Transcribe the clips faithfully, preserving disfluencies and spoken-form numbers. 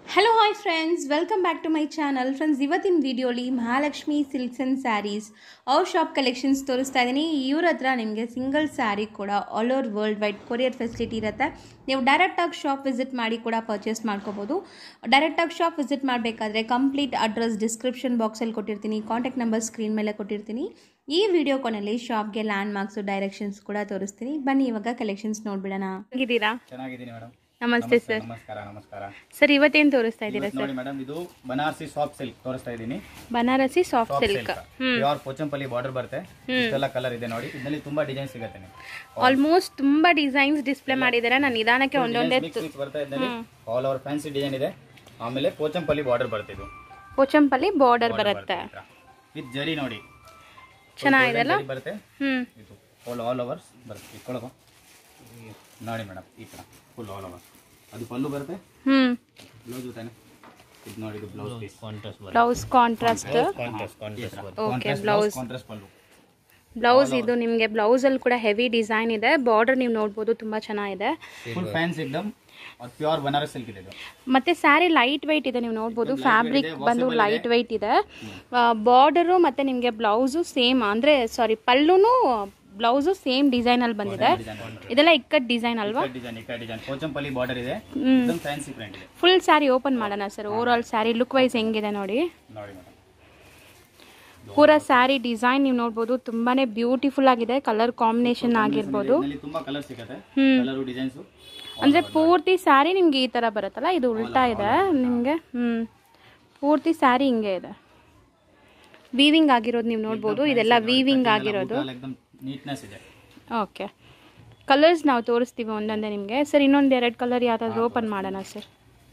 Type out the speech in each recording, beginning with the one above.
Hello hi friends, welcome back to my channel. Friends, ಇವತ್ತಿನ ವಿಡಿಯೋಲಿ Mahalakshmi silks and saris ಅವ್ರ shop collections ತೋರಿಸ್ತಾ ಇದ್ದೀನಿ. ಇವ್ರ ಹತ್ರ ನಿಮಗೆ ಸಿಂಗಲ್ ಸ್ಯಾರಿ ಕೂಡ all over world wide courier facility ಇರುತ್ತೆ. ನೀವು ಡೈರೆಕ್ಟಾಗಿ ಶಾಪ್ ವಿಸಿಟ್ ಮಾಡಿ ಕೂಡ ಪರ್ಚೇಸ್ ಮಾಡ್ಕೋಬೋದು. ಡೈರೆಕ್ಟಾಗಿ ಶಾಪ್ ವಿಸಿಟ್ ಮಾಡಬೇಕಾದ್ರೆ ಕಂಪ್ಲೀಟ್ ಅಡ್ರೆಸ್ ಡಿಸ್ಕ್ರಿಪ್ಷನ್ ಬಾಕ್ಸಲ್ಲಿ ಕೊಟ್ಟಿರ್ತೀನಿ, ಕಾಂಟ್ಯಾಕ್ಟ್ ನಂಬರ್ ಸ್ಕ್ರೀನ್ ಮೇಲೆ ಕೊಟ್ಟಿರ್ತೀನಿ. ಈ ವಿಡಿಯೋ ಕೊನೆಯಲ್ಲಿ ಶಾಪ್ಗೆ ಲ್ಯಾಂಡ್ ಮಾರ್ಕ್ಸು ಡೈರೆಕ್ಷನ್ಸ್ ಕೂಡ ತೋರಿಸ್ತೀನಿ. ಬನ್ನಿ ಇವಾಗ ಕಲೆಕ್ಷನ್ಸ್ ನೋಡ್ಬಿಡೋಣ. ಹೇಗಿದ್ದೀರಾ? ಚೆನ್ನಾಗಿದ್ದೀನಿ ಮೇಡಮ್. ನಮಸ್ತೆ ಸರ್. ನಮಸ್ಕಾರ ನಮಸ್ಕಾರ ಸರ್, ಇವತ್ತೇನು ತೋರಿಸ್ತಾ ಇದ್ದೀರಾ ಸರ್? ನೋಡಿ ಮೇಡಮ್, ಇದು ಬನಾರಸಿ ಸಾಫ್ಟ್ ಸಿಲ್ಕ್ ತೋರಿಸ್ತಾ ಇದ್ದೀನಿ. Banarasi soft silk, pure Pochampalli border ಬರುತ್ತೆ. ಇಷ್ಟೆಲ್ಲ ಕಲರ್ ಇದೆ ನೋಡಿ. ಇದರಲ್ಲಿ ತುಂಬಾ ಡಿಸೈನ್ ಸಿಗುತ್ತೆ ನಿಮಗೆ. ಆಲ್ಮೋಸ್ಟ್ ತುಂಬಾ ಡಿಸೈನ್ಸ್ ಡಿಸ್ಪ್ಲೇ ಮಾಡಿದ್ದಾರೆ. ನಾನು ನಿಧಾನಕ್ಕೆ ಒಂದೊಂದೇ ಬರುತ್ತೆ. ಇದರಲ್ಲಿ ಆಲ್ ಓವರ್ ಫ್ಯಾನ್ಸಿ ಡಿಸೈನ್ ಇದೆ. ಆಮೇಲೆ ಪೋಚಂಪಲ್ಲಿ ಬಾರ್ಡರ್ ಬರುತ್ತೆ. ಇದು ಪೋಚಂಪಲ್ಲಿ ಬಾರ್ಡರ್ ಬರುತ್ತೆ ವಿತ್ ಜರಿ ನೋಡಿ, ಚೆನ್ನಾಗಿದೆಲ್ಲ ಬರುತ್ತೆ. ಹ್ಮ್ ಇದು ಆಲ್ ಆಲ್ ಓವರ್ ಬರುತ್ತೆ. ಇಟ್ಕೊಳ್ಳೋ ನೋಡಿ ಮೇಡಮ್, ಈ ತರ ಫುಲ್ ಆಲ್ ಓವರ್. ಅದು ಪಲ್ಲು ಬರುತ್ತೆ. ಹ್ಮ್ ಬ್ಲೌಸ್ ತಾನೆ ಇದು ನೋಡಿ. ಇದು blouse piece blouse contrast. Okay, blouse contrast pallu blouse. ಇದು ನಿಮಗೆ ಬ್ಲೌಸ್ ಅಲ್ಲಿ ಕೂಡ ಹೆವಿ ಡಿಸೈನ್ ಇದೆ. ಬಾರ್ಡರ್ ನೀವು ನೋಡಬಹುದು, ತುಂಬಾ ಚೆನ್ನಾಗಿದೆ. ಫುಲ್ ಫ್ಯಾನ್ಸಿ एकदम और ಪ್ಯೂರ್ ಬನಾರಸ್ ಸಿಲ್ಕ್ ಇದೆ ಇದು. ಮತ್ತೆ ಸ್ಯಾರಿ ಲೈಟ್ ವೆಯ್ಟ್ ಇದೆ. ನೀವು ನೋಡಬಹುದು ಫ್ಯಾಬ್ರಿಕ್ ಬಂದು ಲೈಟ್ ವೆಯ್ಟ್ ಇದೆ. ಬಾರ್ಡರ್ ಮತ್ತೆ ನಿಮಗೆ ಬ್ಲೌಸು ಸೇಮ್, ಅಂದ್ರೆ ಸಾರಿ ಪಲ್ಲುನು ಬ್ಲೌಸು ಸೇಮ್ ಡಿಸೈನ್ ಅಲ್ಲಿ ಬಂದಿದೆ. ಇದೆಲ್ಲ ಇಕ್ಕಟ್ ಡಿಸೈನ್ ಅಲ್ವಾ? Design ikat design Pochampalli border ಇದೆ. एकदम ಫ್ಯಾನ್ಸಿ ಪ್ರಿಂಟ್ ಇದೆ. ಫುಲ್ ಸ್ಯಾರಿ ಓಪನ್ ಮಾಡೋಣ sir. Over all sari look wise ಹೆಂಗಿದೆ ನೋಡಿ. ನೋಡಿ ಮೇಡಮ್, ಪೂರಾ ಸ್ಯಾರಿ ಡಿಸೈನ್ ನೀವು ನೋಡಬಹುದು, ತುಂಬಾನೇ ಬ್ಯೂಟಿಫುಲ್ ಆಗಿದೆ. ಕಲರ್ ಕಾಂಬಿನೇಷನ್ ಆಗಿರ್ಬೋದು. ಇದರಲ್ಲಿ ತುಂಬಾ ಕಲರ್ ಸಿಗುತ್ತೆ. ಕಲರ್ ಡಿಸೈನ್ಸ್ ಅಂದ್ರೆ ಪೂರ್ತಿ ಸ್ಯಾರಿ ನಿಮ್ಗೆ ಈ ತರ ಬರುತ್ತಲ್ಲ, ಇದು ಉಲ್ಟಾ ಇದೆ ನಿಮ್ಗೆ. ಹ್ಮ್ ಪೂರ್ತಿ ಸ್ಯಾರಿ ಹಿಂಗೆ ಇದೆ. ವೀವಿಂಗ್ ಆಗಿರೋದು ನೀವು ನೋಡಬಹುದು. ಇದೆಲ್ಲ ವೀವಿಂಗ್ ಆಗಿರೋದು. ನೀಟ್ನೆಸ್ ಇದೆ. ಓಕೆ, ಕಲರ್ಸ್ ನಾವು ತೋರಿಸ್ತೀವಿ ಒಂದೊಂದೇ ನಿಮಗೆ. ಸರ್, ಇನ್ನೊಂದು ಎರಡು ಕಲರ್ ಯಾವ್ದಾದ್ರು ಓಪನ್ ಮಾಡೋಣ ಸರ್.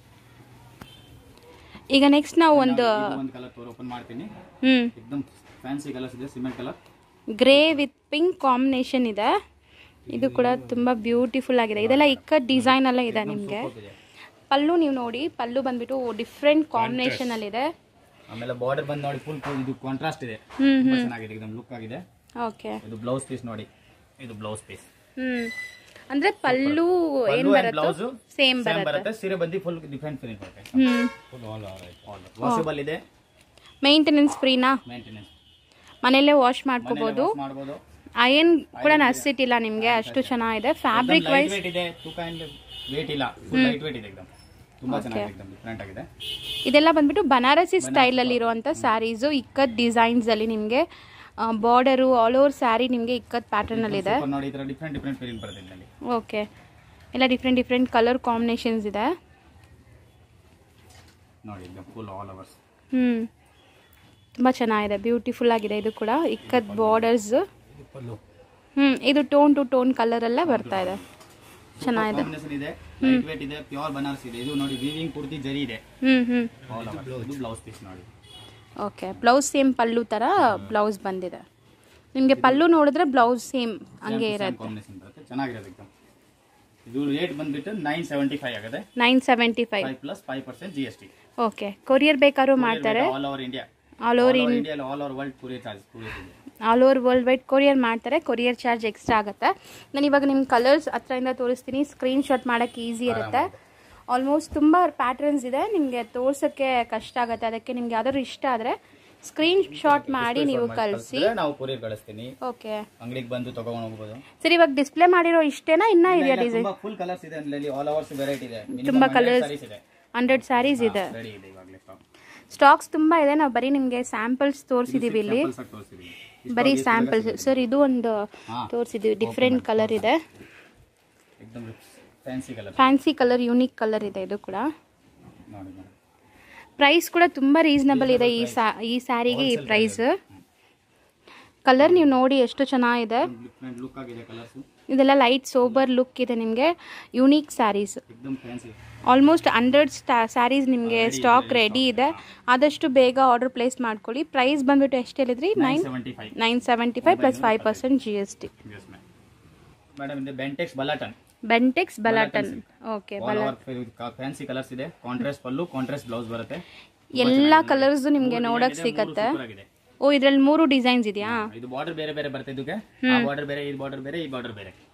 ಈಗ ನೆಕ್ಸ್ಟ್ ನಾವು ಒಂದು ಒಂದು ಕಲರ್ ತೋರ್ ಓಪನ್ ಮಾಡ್ತೀನಿ. ಹ್ಮ್ एकदम ಫ್ಯಾನ್ಸಿ ಕಲರ್ಸ್ ಇದೆ. Cement colour grey with pink combination ಇದೆ. ಇದು ಕೂಡ ತುಂಬಾ ಬ್ಯೂಟಿಫುಲ್ ಆಗಿದೆ. ಇದೆಲ್ಲ ಇಕ್ಕಟ್ ಡಿಸೈನ್ ಎಲ್ಲ ಇದೆ ನಿಮಗೆ. ಪಲ್ಲು ನೀವು ನೋಡಿ, ಪಲ್ಲು ಬಂದ್ಬಿಟ್ಟು ಡಿಫ್ರೆಂಟ್ ಕಾಂಬಿನೇಷನ್ ಅಲ್ಲಿ ಇದೆ. ಆಮೇಲೆ ಬಾರ್ಡರ್ ಬಂದು ನೋಡಿ, ಫುಲ್ ಇದು ಕಾಂಟ್ರಾಸ್ಟ್ ಇದೆ. ತುಂಬಾ ಚೆನ್ನಾಗಿದೆ, एकदम ಲುಕ್ ಆಗಿದೆ. ಓಕೆ, ಇದು ಬ್ಲೌಸ್ ಪೀಸ್ ನೋಡಿ. ಇದು ಬ್ಲೌಸ್ ಪೀಸ್. ಹ್ಮ್ ಅಂದ್ರೆ ಪಲ್ಲು ಏನ್ ಬರುತ್ತೆ ಸೇಮ್ ಬರುತ್ತೆ. ಸೀರೆ ಬಂದಿ ಫುಲ್ ಡಿಫರೆಂಟ್ ಫಿನಿಶ್ ಬರುತ್ತೆ. ಹ್ಮ್ ಫುಲ್ ಆಲ್ ಆಲ್ ವಾಷಬಲ್ ಇದೆ. ಮೇಂಟೆನೆನ್ಸ್ ಫ್ರೀನಾ? ಮೇಂಟೆನೆನ್ಸ್ ಮನೆಯಲ್ಲೇ ವಾಶ್ ಮಾಡ್ಕೋಬಹುದು. ಮಾಡಬಹುದು. ಅಯನ್ ಕೂಡ ನೆಸೆಸಿಟಿ ಇಲ್ಲ ನಿಮಗೆ. ಅಷ್ಟು ಚೆನ್ನಾಗಿದೆ. ಫ್ಯಾಬ್ರಿಕ್ ವೈಸ್ ವೇಟ್ ಇದೆ. ತೂಕ ಅಂಡ್ ವೇಟ್ ಇಲ್ಲ. ಫುಲ್ ಲೈಟ್ ವೇಟ್ ಇದೆ. एकदम ತುಂಬಾ ಚೆನ್ನಾಗಿದೆ. एकदम ಡಿಫರೆಂಟ್ ಆಗಿದೆ. ಇದೆಲ್ಲ ಬಂದ್ಬಿಟ್ಟು ಬನಾರಸಿ ಸ್ಟೈಲ್ ಅಲ್ಲಿ ಇರುವಂತ ಸ್ಯಾರೀಸ್. ಇಕ್ಕತ್ ಡಿಸೈನ್ಸ್ ಅಲ್ಲಿ ನಿಮಗೆ ಬಾರ್ಡರು ಆಲ್ ಓವರ್ ಸ್ಯಾರಿ ನಿಮಗೆ ಇಕ್ಕತ್ ಪ್ಯಾಟರ್ನ್ ಅಲ್ಲಿ ಇದೆ ನೋಡಿ. ಇದರ ಡಿಫರೆಂಟ್ ಡಿಫರೆಂಟ್ ಫೀಲಿಂಗ್ ಬರುತ್ತೆ ಇಲ್ಲಿ. ಓಕೆ, ಎಲ್ಲ ಡಿಫರೆಂಟ್ ಡಿಫರೆಂಟ್ ಕಲರ್ ಕಾಂಬಿನೇಷನ್ಸ್ ಇದೆ ನೋಡಿ. एकदम ಫುಲ್ ಆಲ್ ಓವರ್ಸ್. ಹ್ಮ್ ತುಂಬಾ ಚೆನ್ನಾಗಿದೆ, ಬ್ಯೂಟಿಫುಲ್ ಆಗಿದೆ. ಇದು ಕೂಡ ಇಕ್ಕತ್ ಬಾರ್ಡರ್ಸ್. ಹ್ಮ್ ಇದು ಟೋನ್ ಟು ಟೋನ್ ಕಲರ್ ಅಲ್ಲೇ ಬರ್ತಾ ಇದೆ. ಚೆನ್ನಾಗಿದೆ. ಕಾಂಬಿನೇಷನ್ ಇದೆ. ಲೈಟ್ ವೇಟ್ ಇದೆ. ಪ್ಯೂರ್ ಬನಾರಸ್ ಇದೆ. ಇದು ನೋಡಿ, ವೀವಿಂಗ್ ಪೂರ್ತಿ ಜರಿ ಇದೆ. ಹ್ಮ್ ಹ್ಮ್ ಆಲ್ ಓವರ್. ಇದು ಬ್ಲೌಸ್ ಪೀಸ್ ನೋಡಿ. ಓಕೆ, ಬ್ಲೌಸ್ ಸೇಮ್ ಪಲ್ಲು ತರ ಬ್ಲೌಸ್ ಬಂದಿದೆ ನಿಮಗೆ. ಪಲ್ಲು ನೋಡಿದ್ರೆ ಬ್ಲೌಸ್ ಸೇಮ್ ಹಂಗೆ ಇರುತ್ತೆ. ಕಾಂಬಿನೇಷನ್ ಬರುತ್ತೆ, ಚೆನ್ನಾಗಿರುತ್ತೆ. एकदम ಇದು ರೇಟ್ ಬಂದ್ಬಿಟ್ಟು ನೈನ್ ಸೆವೆಂಟಿ ಫೈವ್ ಆಗುತ್ತೆ. Nine seventy five plus five percent G S T. Okay, courier ಬೇಕಾದ್ರೂ ಮಾಡ್ತಾರೆ. All over India, all over India, all over world courier charge. All over world wide courier ಮಾಡ್ತಾರೆ. Courier charge extra ಆಗುತ್ತೆ. ನಾನು ಇವಾಗ ನಿಮ್ಮ colours ಹತ್ರದಿಂದ ತೋರಿಸ್ತೀನಿ. Screen shot ಮಾಡೋಕ್ಕೆ ಈಸಿ ಇರುತ್ತೆ. ಆಲ್ಮೋಸ್ಟ್ ತುಂಬ ಪ್ಯಾಟರ್ನ್ಸ್ ಇದೆ. ನಿಮಗೆ ತೋರ್ಸೋಕ್ಕೆ ಕಷ್ಟ ಆಗುತ್ತೆ. ಅದಕ್ಕೆ ನಿಮ್ಗೆ ಯಾವ್ದಾದ್ರು ಇಷ್ಟ ಆದರೆ ಸ್ಕ್ರೀನ್ ಶಾಟ್ ಮಾಡಿ ನೀವು ಕಳಿಸಿ, ನಾವು ಕೊರಿಯರ್ ಕಳಿಸ್ತೀನಿ. ಓಕೆ, ಅಂಗಡಿಗೆ ಬಂದು ತಗೊಂಡು ಹೋಗಬಹುದು. ಸರಿ, ಇವಾಗ ಡಿಸ್ಪ್ಲೇ ಮಾಡಿರೋ ಇಷ್ಟೇನಾ? ಇನ್ನ ಇದೆಯಾ ಡಿಸೈನ್? ಫುಲ್ ಕಲರ್ಸ್ ಇದೆ. ಅದರಲ್ಲಿ ಆಲ್ ಓವರ್ಸ್ ವೆರೈಟಿ ಇದೆ. ತುಂಬಾ ಕಲರ್ಸ್ ಇದೆ. ಹಂಡ್ರೆಡ್ ಸ್ಯಾರೀಸ್ ಇದೆ. ರೆಡಿ ಇದೆ ಇವಾಗಲೇ ಸ್ಟಾಕ್. ಸ್ಟಾಕ್ಸ್ ತುಂಬಾ ಇದೆ. ನಾವು ಬರೀ ನಿಮಗೆ ಸ್ಯಾಂಪಲ್ಸ್ ತೋರಿಸಿದೀವಿ ಇಲ್ಲಿ. ಬರೀ ಸ್ಯಾಂಪಲ್ಸ್. ಸರ್, ಇದು ಒಂದು ತೋರಿಸಿದೀವಿ. ಡಿಫ್ರೆಂಟ್ ಕಲರ್ ಇದೆ. एकदम fancy colour. Fancy colour, unique colour ಇದೆ. ಇದು ಕೂಡ ನೋಡಿ ನೋಡಿ. ಪ್ರೈಸ್ ಕೂಡ ತುಂಬ ರೀಸನಬಲ್ ಇದೆ. ಈ ಸಾ ಈ ಸ್ಯಾರಿಗೆ ಈ ಪ್ರೈಸ್. ಕಲರ್ ನೀವು ನೋಡಿ ಎಷ್ಟು ಚೆನ್ನಾಗಿದೆ. ಡಿಫರೆಂಟ್ ಲುಕ್ ಆಗಿದೆ ಕಲರ್ಸ್. ಇದೆಲ್ಲ ಲೈಟ್ ಸೋಬರ್ ಲುಕ್ ಇದೆ ನಿಮಗೆ. ಯೂನಿಕ್ ಸ್ಯಾರೀಸ್. एकदम ಫ್ಯಾನ್ಸಿ. ಆಲ್ಮೋಸ್ಟ್ ಹಂಡ್ರೆಡ್ ಸ್ಯಾರೀಸ್ ನಿಮಗೆ ಸ್ಟಾಕ್ ರೆಡಿ ಇದೆ. ಆದಷ್ಟು ಬೇಗ ಆರ್ಡರ್ ಪ್ಲೇಸ್ ಮಾಡ್ಕೊಳ್ಳಿ. ಪ್ರೈಸ್ ಬಂದ್ಬಿಟ್ಟು ಎಷ್ಟು ಹೇಳಿದ್ರಿ? Nine nine seventy five plus five percent G S T. Madam, ಇದು ಬೆಂಟೆಕ್ಸ್ ಬಲಾಟನ್. ಬೆಂಟೆಕ್ಸ್ ಬಲಾಟನ್. ಓಕೆ, ಫ್ಯಾನ್ಸಿ ಕಲರ್ಸ್ ಇದೆ. ಕಾಂಟ್ರಾಸ್ಟ್ ಪಲ್ಲು, ಕಾಂಟ್ರಾಸ್ಟ್ ಬ್ಲೌಸ್ ಬರುತ್ತೆ. ಎಲ್ಲಾ ಕಲರ್ಸ್ ನಿಮಗೆ ನೋಡಕ್ ಸಿಗತ್ತೆ. ಓ, ಇದ್ರಲ್ಲಿ ಮೂರು ಡಿಸೈನ್ಸ್ ಇದೆಯಾ? ಇದು ಬಾರ್ಡರ್ ಬೇರೆ ಬೇರೆ ಬರುತ್ತೆ. ಇದಕ್ಕೆ ಆ ಬಾರ್ಡರ್ ಬೇರೆ, ಈ ಬಾರ್ಡರ್ ಬೇರೆ, ಈ ಬಾರ್ಡರ್ ಬೇರೆ.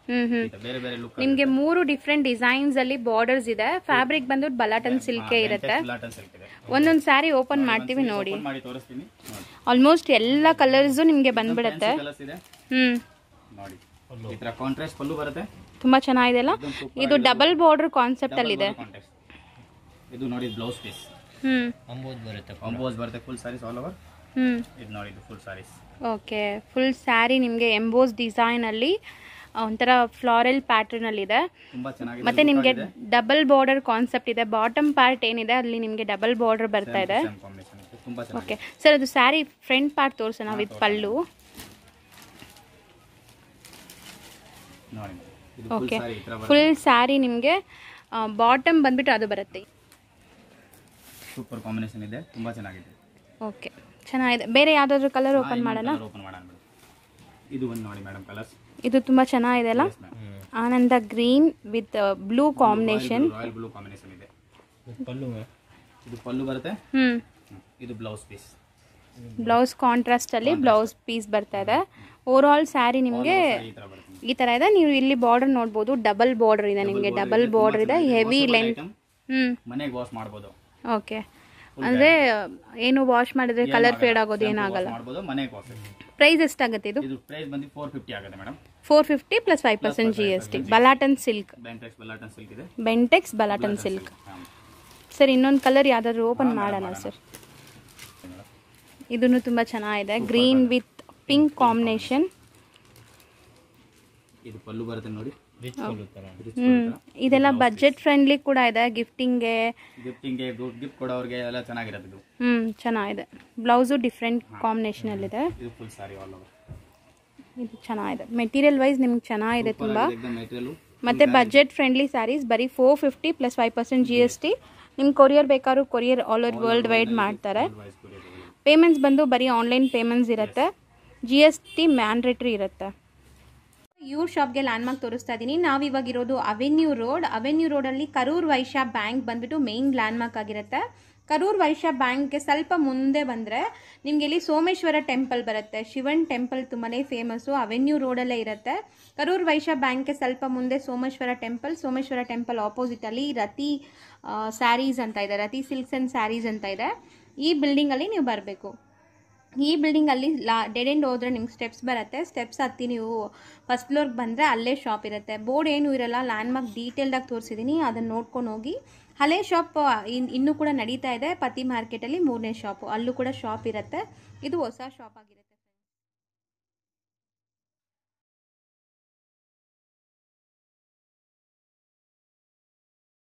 ಹ್ಮ್ ಹ್ಮ್ ಈ ತರ ಬೇರೆ ಬೇರೆ ಲುಕ್ ನಿಮ್ಗೆ ಮೂರು ಡಿಫ್ರೆಂಟ್ ಡಿಸೈನ್ಸ್ ಅಲ್ಲಿ ಬಾರ್ಡರ್ಸ್ ಇದೆ. ಫ್ಯಾಬ್ರಿಕ್ ಬಂದು ಬಲಾಟನ್ ಸಿಲ್ಕ್ ಇರುತ್ತೆ. ಲಾಟನ್ ಸಿಲ್ಕ್ ಇದೆ. ಒಂದೊಂದು ಸ್ಯಾರಿ ಓಪನ್ ಮಾಡ್ತೀವಿ ನೋಡಿ. ಓಪನ್ ಮಾಡಿ ತೋರಿಸ್ತೀನಿ ನೋಡಿ. ಆಲ್ಮೋಸ್ಟ್ ಎಲ್ಲ ಕಲರ್ಸ್ ನಿಮ್ಗೆ ಬಂದ್ಬಿಡುತ್ತೆ. ಕಲರ್ಸ್ ಇದೆ ಹ್ಮ್ ನೋಡಿ. ಈ ತರ ಕಾಂಟ್ರಾಸ್ಟ್ ಪಲ್ಲು ಬರುತ್ತೆ. ತುಂಬಾ ಚೆನ್ನಾಗಿದೆ ಅಲ್ಲ. ಇದು ಡಬಲ್ ಬಾರ್ಡರ್ ಕಾನ್ಸೆಪ್ಟ್ ಅಲ್ಲಿ ಇದೆ. ಇದು ನೋಡಿ ಬ್ಲೌಸ್ ಪೀಸ್. ಹ್ಮ್ ಅಂಬೋಸ್ ಬರುತ್ತೆ. ಅಂಬೋಸ್ ಬರುತ್ತೆ full saris all over. Hmm ಇದು ನೋಡಿ ಇದು full saris. Okay full sari ನಿಮಗೆ ಎಂಬೋಸ್ ಡಿಸೈನ್ ಅಲ್ಲಿ ಒಂಥರ ಫ್ಲಾರಲ್ ಪ್ಯಾಟರ್ನ್ ಅಲ್ಲಿ ಇದೆ. ತುಂಬಾ ಚೆನ್ನಾಗಿದೆ. ಮತ್ತೆ ನಿಮಗೆ ಡಬಲ್ ಬಾರ್ಡರ್ ಕಾನ್ಸೆಪ್ಟ್ ಇದೆ. ಬಾಟಮ್ ಪಾರ್ಟ್ ಏನಿದೆ ಅಲ್ಲಿ ನಿಮಗೆ ಡಬಲ್ ಬಾರ್ಡರ್ ಬರ್ತಾ ಇದೆ. ತುಂಬಾ ಚೆನ್ನಾಗಿದೆ. ಓಕೆ ಸರ್, ಅದು ಸ್ಯಾರಿ ಫ್ರಂಟ್ ಪಾರ್ಟ್ ತೋರಿಸೋಣ ವಿತ್ ಪಲ್ಲು. ನೋಡಿ ಇದು ಫುಲ್ ಓಕೆ ಸಾರಿ ಈ ತರ ಬರುತ್ತೆ. ಫುಲ್ ಸ್ಯಾರಿ ನಿಮಗೆ ಬಾಟಮ್ ಬಂದ್ಬಿಟ್ಟು ಅದು ಬರುತ್ತೆ. ಸೂಪರ್ ಕಾಂಬಿನೇಷನ್ ಇದೆ. ತುಂಬಾ ಚೆನ್ನಾಗಿದೆ. ಓಕೆ ಚೆನ್ನಾಗಿದೆ. ಬೇರೆ ಯಾವ್ದಾದ್ರು ಕಲರ್ ಓಪನ್ ಮಾಡೋಣ? ಓಪನ್ ಮಾಡೋಣ ಮೇಡಮ್. ಇದು ಒಂದು ನೋಡಿ ಮೇಡಮ್ ಕಲರ್ಸ್. ಇದು ತುಂಬಾ ಚೆನ್ನಾಗಿದೆ ಅಲ್ಲ. ಆನಂದ green with blue combination. Royal blue combination ಇದೆ. ಪಲ್ಲು ಇದು ಪಲ್ಲು ಬರುತ್ತೆ. ಹ್ಮ್ ಇದು ಬ್ಲೌಸ್ ಪೀಸ್. ಬ್ಲೌಸ್ ಕಾಂಟ್ರಾಸ್ಟ್ ಅಲ್ಲಿ ಬ್ಲೌಸ್ ಪೀಸ್ ಬರ್ತಾ ಇದೆ. ಓವರ್ ಆಲ್ ಸ್ಯಾರಿ ನಿಮಗೆ ಈ ತರ ಇದೆ. ನೀವು ಇಲ್ಲಿ ಬಾರ್ಡರ್ ನೋಡಬಹುದು. ಡಬಲ್ ಬಾರ್ಡರ್ ಇದೆ ನಿಮಗೆ. ಡಬಲ್ ಬಾರ್ಡರ್ ಇದೆ. Heavy length. ಹ್ಮ್ ಮನೆಗೆ ವಾಶ್ ಮಾಡಬಹುದು. ಓಕೆ ಅಂದ್ರೆ ಏನು ವಾಶ್ ಮಾಡಿದ್ರೆ ಕಲರ್ ಫೇಡ್ ಆಗೋದು ಏನಾಗಲ್ಲ. ಮಾಡಬಹುದು ಮನೆಗೆ ವಾಶ್. ಪ್ರೈಸ್ ಎಷ್ಟಾಗುತ್ತೆ ಇದು? ಇದು ಪ್ರೈಸ್ ಬಂದು ಫೋರ್ ಫಿಫ್ಟಿ ಆಗುತ್ತೆ madam. Four fifty plus five percent G S T. ಬಲಾಟನ್ ಸಿಲ್ಕ್. ಬೆಂಟೆಕ್ಸ್ ಬಲಾಟನ್ ಸಿಲ್ಕ್ ಇದೆ. ಬೆಂಟೆಕ್ಸ್ ಬಲಾಟನ್ ಸಿಲ್ಕ್. ಸರ್ ಇನ್ನೊಂದು ಕಲರ್ ಯಾವ್ದಾದ್ರು ಓಪನ್ ಮಾಡೋಣ ಸರ್? ಇದನ್ನು ತುಂಬಾ ಚೆನ್ನಾಗಿದೆ. Green with pink combination. ಇದು ಪಲ್ಲು ಬರುತ್ತೆ ನೋಡಿ. ಹ್ಮ್ ಇದೆಲ್ಲ ಬಜೆಟ್ ಫ್ರೆಂಡ್ಲಿ ಕೂಡ ಇದೆ. ಗಿಫ್ಟಿಂಗ್ಗೆ ಗಿಫ್ಟಿಂಗ್ಗೆ ಗಿಫ್ಟ್ ಕೊಡೋರಿಗೆ ಎಲ್ಲ ಚೆನ್ನಾಗಿರುತ್ತೆ ಇದು. ಹ್ಮ್ ಚೆನ್ನಾಗಿದೆ. ಬ್ಲೌಸು ಡಿಫ್ರೆಂಟ್ ಕಾಂಬಿನೇಷನ್ ಅಲ್ಲಿ ಇದೆ. ಇದು ಫುಲ್ ಸಾರಿ ಆಲ್ ಓವರ್. ಇದು ಚೆನ್ನಾಗಿದೆ. ಮೆಟೀರಿಯಲ್ ವೈಸ್ ನಿಮ್ಗೆ ಚೆನ್ನಾಗಿದೆ ತುಂಬಾ. ಮೆಟೀರಿಯಲ್ ಮತ್ತೆ ಬಜೆಟ್ ಫ್ರೆಂಡ್ಲಿ ಸ್ಯಾರೀಸ್. ಬರೀ four fifty plus five percent G S T. ನಿಮ್ಗೆ ಕೊರಿಯರ್ ಬೇಕಾದ್ರೂ courier all over world wide ಮಾಡ್ತಾರೆ. ಪೇಮೆಂಟ್ಸ್ ಬಂದು ಬರೀ ಆನ್ಲೈನ್ ಪೇಮೆಂಟ್ಸ್ ಇರುತ್ತೆ. ಜಿ ಎಸ್ ಟಿ ಮ್ಯಾಂಡ್ರೇಟ್ರಿ ಇರುತ್ತೆ. ಇವ್ರ ಶಾಪ್ಗೆ ಲ್ಯಾಂಡ್ ಮಾರ್ಕ್ ತೋರಿಸ್ತಾ ಇದ್ದೀನಿ. ನಾವಿವಾಗ ಇರೋದು ಅವೆನ್ಯೂ ರೋಡ್. ಅವೆನ್ಯೂ ರೋಡಲ್ಲಿ ಕರೂರ್ ವೈಶ್ಯ ಬ್ಯಾಂಕ್ ಬಂದ್ಬಿಟ್ಟು ಮೇನ್ ಲ್ಯಾಂಡ್ ಮಾರ್ಕ್ ಆಗಿರುತ್ತೆ. ಕರೂರ್ ವೈಶ್ಯ ಬ್ಯಾಂಕ್ಗೆ ಸ್ವಲ್ಪ ಮುಂದೆ ಬಂದರೆ ನಿಮಗೆ ಇಲ್ಲಿ ಸೋಮೇಶ್ವರ ಟೆಂಪಲ್ ಬರುತ್ತೆ. ಶಿವನ್ ಟೆಂಪಲ್ ತುಂಬಾ ಫೇಮಸ್ಸು. ಅವೆನ್ಯೂ ರೋಡಲ್ಲೇ ಇರುತ್ತೆ. ಕರೂರ್ ವೈಶ್ಯ ಬ್ಯಾಂಕ್ಗೆ ಸ್ವಲ್ಪ ಮುಂದೆ ಸೋಮೇಶ್ವರ ಟೆಂಪಲ್. ಸೋಮೇಶ್ವರ ಟೆಂಪಲ್ ಆಪೋಸಿಟಲ್ಲಿ ರತಿ ಸ್ಯಾರೀಸ್ ಅಂತ ಇದೆ. ರತಿ ಸಿಲ್ಕ್ಸ್ ಆ್ಯಂಡ್ ಸ್ಯಾರೀಸ್ ಅಂತ ಇದೆ. ಈ ಬಿಲ್ಡಿಂಗಲ್ಲಿ ನೀವು ಬರಬೇಕು. ಈ ಬಿಲ್ಡಿಂಗಲ್ಲಿ ಲಾ ಡೆಡ್ ಎಂಡ್ ಹೋದರೆ ನಿಮ್ಗೆ ಸ್ಟೆಪ್ಸ್ ಬರುತ್ತೆ. ಸ್ಟೆಪ್ಸ್ ಹತ್ತಿ ನೀವು ಫಸ್ಟ್ ಫ್ಲೋರ್ಗೆ ಬಂದರೆ ಅಲ್ಲೇ ಶಾಪ್ ಇರುತ್ತೆ. ಬೋರ್ಡ್ ಏನೂ ಇರಲ್ಲ. ಲ್ಯಾಂಡ್ ಮಾರ್ಕ್ ಡೀಟೇಲ್ಡಾಗಿ ತೋರಿಸಿದ್ದೀನಿ. ಅದನ್ನು ನೋಡ್ಕೊಂಡು ಹೋಗಿ. ಹಳೆ ಶಾಪ್ ಇನ್ನೂ ಕೂಡ ನಡೀತಾ ಇದೆ. ಪತಿ ಮಾರ್ಕೆಟಲ್ಲಿ ಮೂರನೇ ಶಾಪು. ಅಲ್ಲೂ ಕೂಡ ಶಾಪ್ ಇರುತ್ತೆ. ಇದು ಹೊಸ ಶಾಪ್ ಆಗಿರುತ್ತೆ.